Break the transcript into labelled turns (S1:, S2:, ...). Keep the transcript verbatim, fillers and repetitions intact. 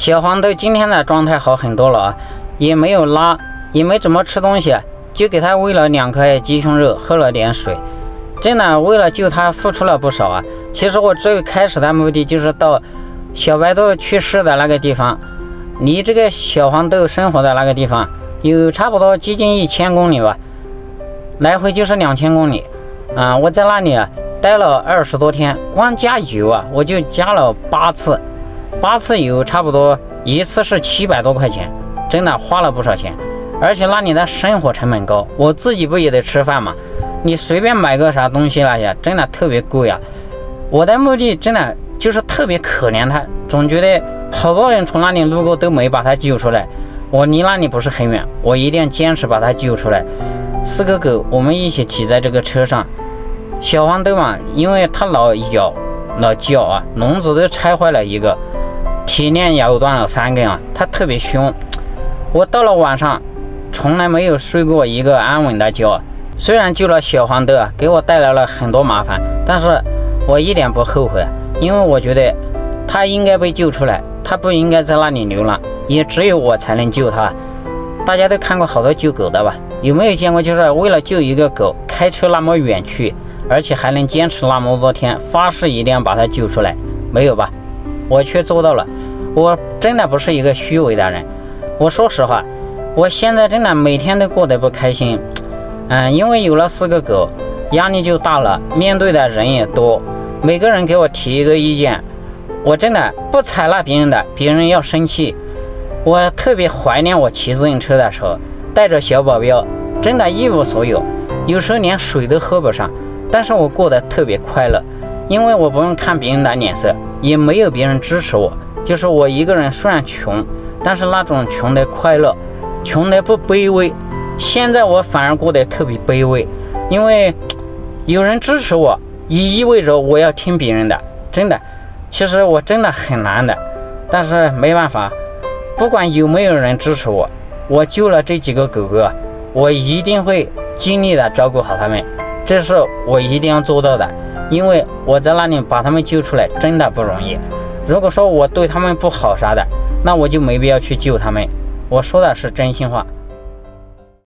S1: 小黄豆今天的状态好很多了啊，也没有拉，也没怎么吃东西，就给他喂了两块鸡胸肉，喝了点水。真的为了救他付出了不少啊。其实我最开始的目的就是到小白豆去世的那个地方，离这个小黄豆生活的那个地方有差不多接近一千公里吧，来回就是两千公里啊、呃！我在那里啊待了二十多天，光加油啊我就加了八次，八次油差不多一次是七百多块钱，真的花了不少钱。而且那里的生活成本高，我自己不也得吃饭吗？你随便买个啥东西那些真的特别贵啊！我的目的真的就是特别可怜他，总觉得好多人从那里路过都没把他救出来，我离那里不是很远，我一定要坚持把他救出来。四个狗我们一起骑在这个车上，小黄豆嘛，因为他老咬老叫啊，笼子都拆坏了一个，铁链咬断了三根啊，他特别凶。我到了晚上从来没有睡过一个安稳的觉，虽然救了小黄豆啊，给我带来了很多麻烦，但是我一点不后悔，因为我觉得他应该被救出来，他不应该在那里流浪，也只有我才能救他。大家都看过好多救狗的吧？有没有见过就是为了救一个狗开车那么远去，而且还能坚持那么多天，发誓一定要把它救出来？没有吧？我却做到了。我真的不是一个虚伪的人，我说实话，我现在真的每天都过得不开心。嗯，因为有了四个狗，压力就大了，面对的人也多，每个人给我提一个意见，我真的不采纳别人的，别人要生气。我特别怀念我骑自行车的时候，带着小保镖，真的一无所有，有时候连水都喝不上，但是我过得特别快乐，因为我不用看别人的脸色，也没有别人支持我，就是我一个人虽然穷，但是那种穷的快乐，穷的不卑微。现在我反而过得特别卑微，因为有人支持我，也意味着我要听别人的，真的，其实我真的很难的，但是没办法，不管有没有人支持我，我救了这几个狗狗，我一定会尽力的照顾好它们，这是我一定要做到的，因为我在那里把它们救出来真的不容易。如果说我对它们不好啥的，那我就没必要去救它们，我说的是真心话。